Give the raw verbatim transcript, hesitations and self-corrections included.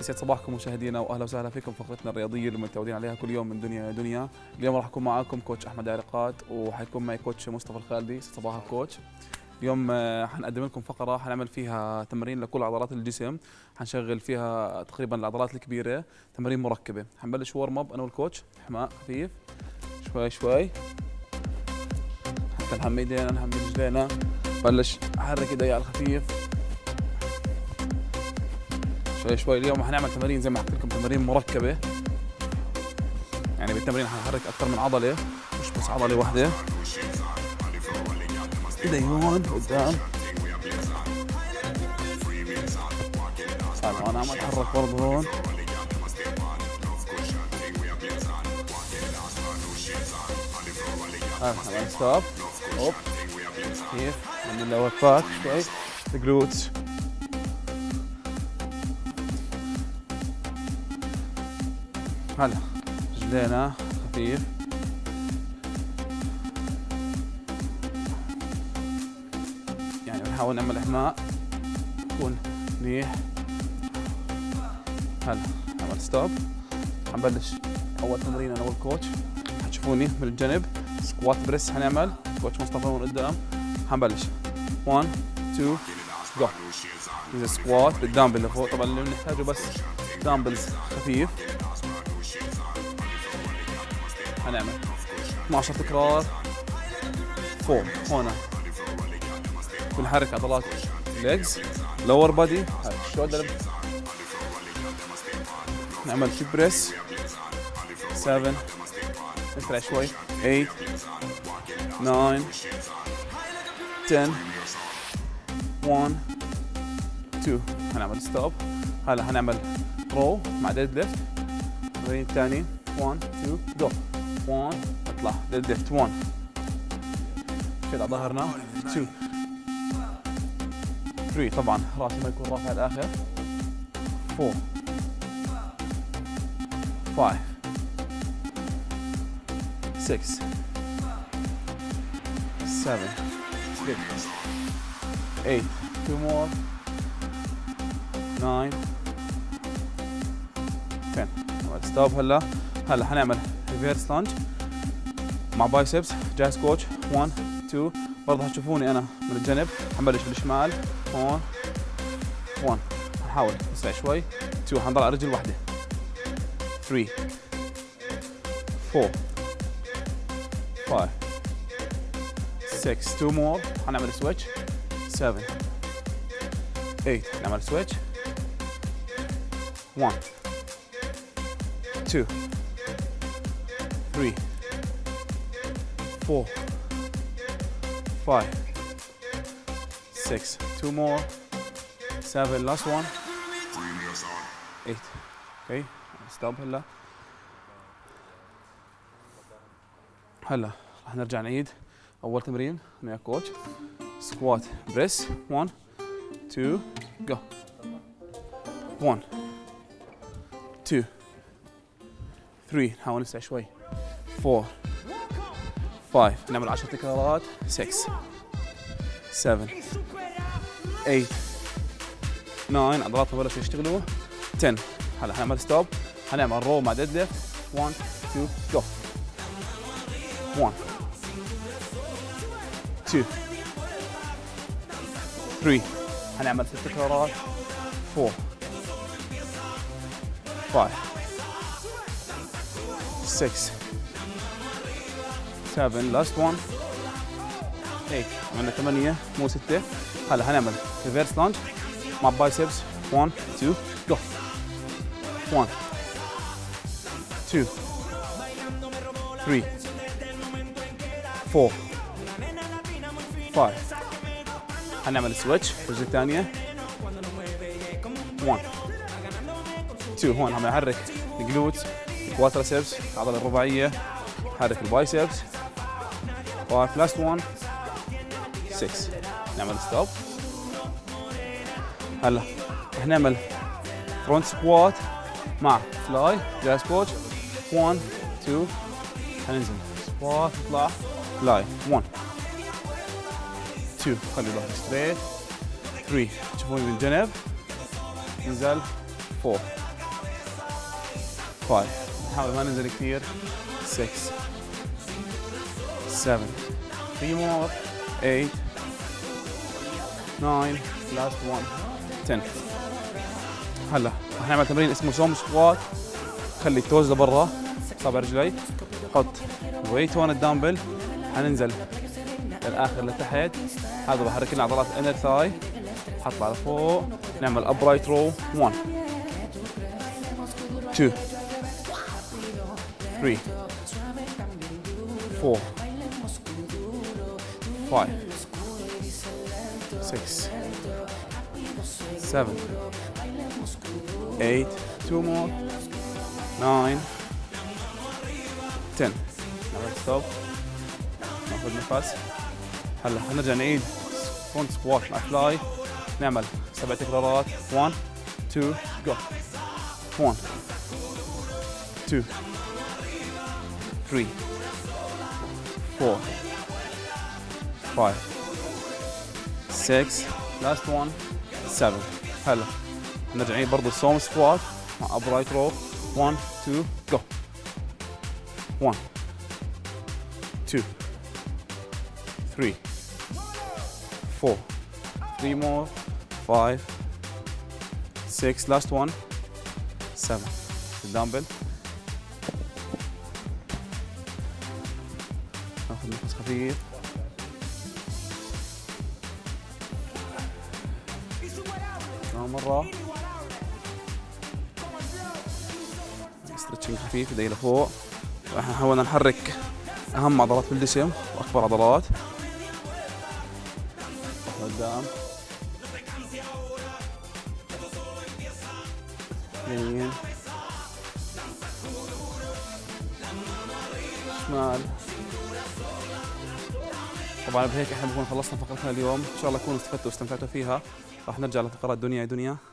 يسعد صباحكم مشاهدينا واهلا وسهلا فيكم فقرتنا الرياضيه اللي متعودين عليها كل يوم من دنيا يا دنيا. اليوم راح اكون معاكم كوتش احمد عرقات وحيكون معي كوتش مصطفى الخالدي. يسعد صباحك كوتش. اليوم حنقدم لكم فقره حنعمل فيها تمارين لكل عضلات الجسم، حنشغل فيها تقريبا العضلات الكبيره، تمارين مركبه. حنبلش ورم اب انا والكوتش، حماء خفيف شوي شوي حتى نحمي ايدينا نحمي رجلينا. بلش احرك ايدي على الخفيف شوي شوي. اليوم حنعمل تمارين زي ما حكيت لكم تمارين مركبه، يعني بالتمرين حنحرك اكثر من عضله مش بس عضله واحده. ايدي هون قدام، انا عم اتحرك برضه هون. هذا عمل ستوب هوب كيف نعمل له باك شوي الجلوتس. هلا رجلينا خفيف يعني بنحاول نعمل احماء يكون منيح. هلا عمل ستوب. حنبلش اول تمرين انا والكوتش، حتشوفوني من الجنب سكوات بريس. حنعمل كوتش مصطفى من قدام. حنبلش واحد اثنين جو. اذا سكوات بالدامبل لفوق، طبعا اللي بنحتاجه بس دامبلز خفيف. حنعمل اثني عشر تكرار فوق هون. بنحرك عضلات الليجز لور بادي الشولدر. نعمل شيب بريس سبعة نسرع شوي ثمانية تسعة عشرة واحد اثنين. هنعمل ستوب. هلا هنعمل رو مع ديد ليفت. التمرين الثاني واحد اثنين جو. واحد اطلع ديد ليفت واحد شيل على ظهرنا اثنين ثلاثة. طبعا راسي ما يكون رافع الاخر. أربعة خمسة ستة سبعة ثمانية two more nine ten. ستوب. هلا هلا حنعمل ريفيرس لانج مع بايسبس. جاهز كوتش؟ واحد اثنين. برضه حتشوفوني انا من الجنب. حنبلش بالشمال هون واحد. حنحاول نسرع شوي اثنين. حنضل على رجل واحده ثلاثة أربعة خمسة ستة. two more. حنعمل سويتش سبعة ثمانية. نعمل سويتش واحد اثنين ثلاثة أربعة خمسة ستة. two more سبعة. last one ثمانية. اوكي ستوب. هلا هلا رح نرجع نعيد اول تمرين انا يا كوتش. سكوات بريس واحد اثنين جو. واحد اثنين ثلاثة. نحاول نسرع شوي أربعة خمسة. نعمل عشر تكرارات ستة سبعة ثمانية تسعة. عضلاتنا بلشوا يشتغلوا عشرة. هلا حنعمل ستوب. حنعمل رو مع ديد ليفت واحد اثنين جو. واحد اثنين ثلاثة. حنعمل ست تكرارات أربعة خمسة ستة سبعة. لاست واحد ثمانية. عملنا ثمانية مو ستة. هلا حنعمل ريفيرس لانج مع بايسبس واحد اثنين جو. واحد اثنين ثلاثة أربعة خمسة. حنعمل سويتش الرجل الثانية واحد اثنين. هون عم نحرك الجلوتس الكوادريسبس العضلة الرباعية. حرك البايسبس خمسة. لاست واحد ستة. نعمل ستوب. هلا رح نعمل فرونت سكوات مع فلاي. جاهز كوتش؟ واحد اثنين. حننزل سكوات نطلع فلاي واحد اثنين. خلي ظهري ستريت ثلاثة. تشوفوني من الجنب. ننزل أربعة five. نحاول ما ننزل كثير. six, seven, three more, eight, nine, last one, ten. هلا راح نعمل تمرين اسمه سوم سكوات. خلي التوز لبرا، صابع رجلي، حط ويت هون الدامبل، حننزل للاخر لتحت. هذا بحرك لنا عضلات الانر ثاي، حطها لفوق، نعمل ابرايت رو. one, two, three, four, five, six, seven, eight, two more, nine, ten. نعمل ستوب، ناخذ نفس. هلا حنرجع نعيد فرونت سكوات مع فلاي. نعمل سبع تكرارات. one, two, go. one, two, three, four, five, six, last one, seven. هلا نرجع نعيد برضه السوم سكوات مع ابرايت رو. one, two, go. one, two, three, four, three more, five, six, last one, seven. الدامبل. ناخذ نفس خفيف. كمان مرة. ستريتشنج خفيف، ايدي لفوق. راح نحاول نحرك اهم عضلات في الجسم واكبر عضلات. قدام. يمين. شمال. طبعا بهيك احنا بنكون خلصنا فقرتنا اليوم، ان شاء الله تكونوا استفدتوا واستمتعتوا فيها. راح نرجع لفقرات دنيا دنيا.